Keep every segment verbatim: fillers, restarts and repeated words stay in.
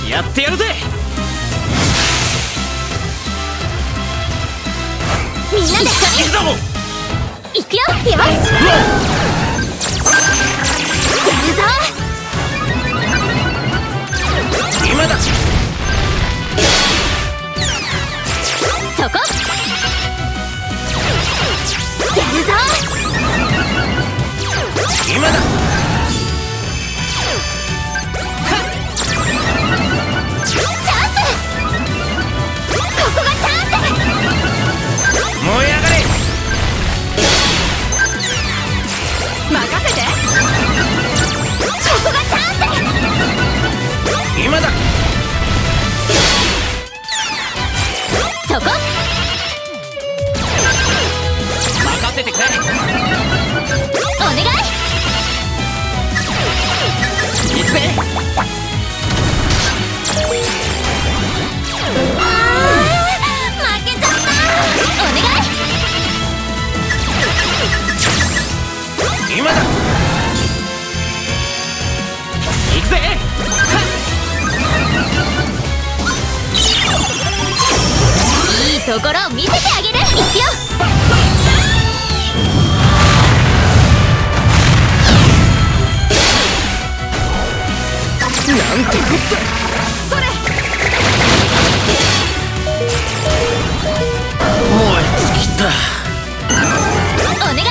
やってやるぜ。 みんなで一緒に行くよ。よし、やるぞ。 今だ。 そこやるぞ。 今だ。 チャンス。ここがチャンス。 燃え上がれ。 任せて。ここがチャンス。 今だ。 そこ任せてくれ。 お願い。 行くぜ。 あー、負けちゃった。お願い。 今だ。行くぜ。 いいところを見せてあげる。いくよ。 なんてこった。 それ。 燃え尽きた。 お願い。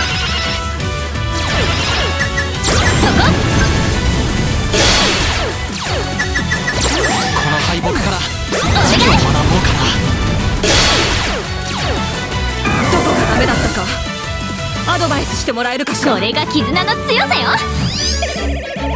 そここの敗北からお願い。 学ぼうかな。 どこがダメだったかアドバイスしてもらえるかしら。 これが絆の強さよ。